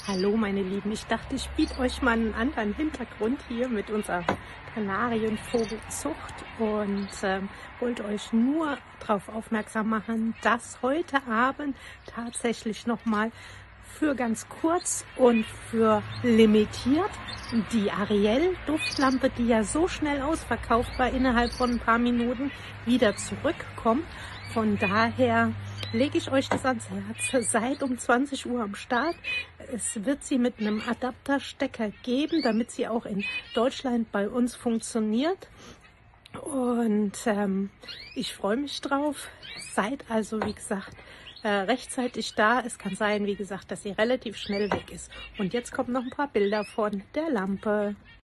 Hallo meine Lieben, ich dachte, ich biete euch mal einen anderen Hintergrund hier mit unserer Kanarienvogelzucht und wollte euch nur darauf aufmerksam machen, dass heute Abend tatsächlich nochmal für ganz kurz und für limitiert die Ariel Duftlampe, die ja so schnell ausverkauft war, innerhalb von ein paar Minuten wieder zurückkommt. Von daher lege ich euch das ans Herz. Seid um 20 Uhr am Start. Es wird sie mit einem Adapterstecker geben, damit sie auch in Deutschland bei uns funktioniert. Und ich freue mich drauf. Seid also, wie gesagt, rechtzeitig da. Es kann sein, wie gesagt, dass sie relativ schnell weg ist. Und jetzt kommen noch ein paar Bilder von der Lampe.